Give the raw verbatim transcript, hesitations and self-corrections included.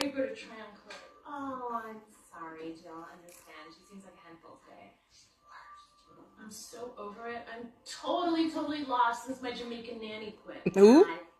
hyper to try on Clip. Oh, I'm sorry, Jill. I understand. She seems like a handful today. She's the worst. I'm so over it. I'm totally, totally lost since my Jamaican nanny quit. Ooh. I